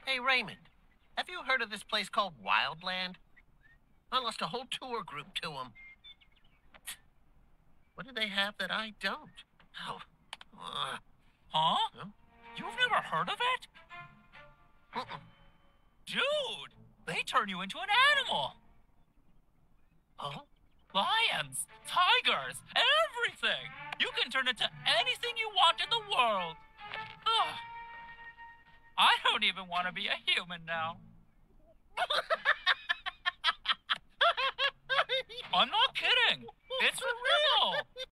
Hey, Raymond, have you heard of this place called Wildland? I lost a whole tour group to them. What do they have that I don't? Oh, Huh? huh? You've never heard of it? Mm-mm. Dude, they turn you into an animal. Oh? Lions, tigers, everything. You can turn into anything you want in the world. Ugh. I don't even want to be a human now. I'm not kidding. It's for real.